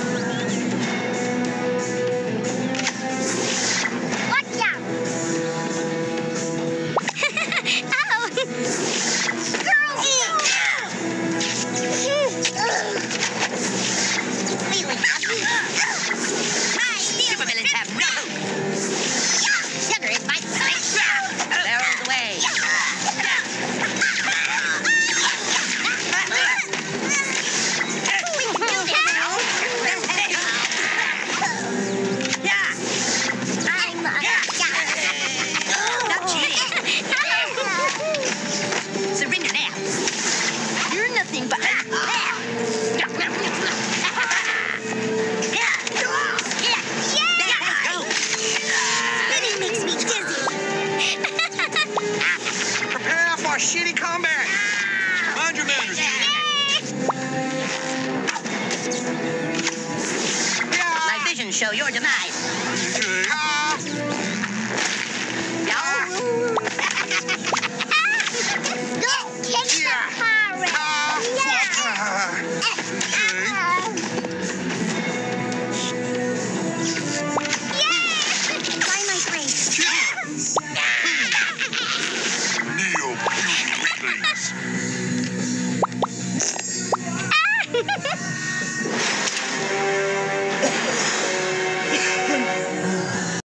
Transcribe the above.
Watch out! Ow! Girls! Supervillains have no sugar is my friend. Barrels away. Stop cheating. Surrender now. You're nothing but Spinning makes me dizzy. Prepare for shitty combat. Mind your manners, my vision show your demise. Okay. Don't take the pirate. Try my brace. Neo beauty weaklings.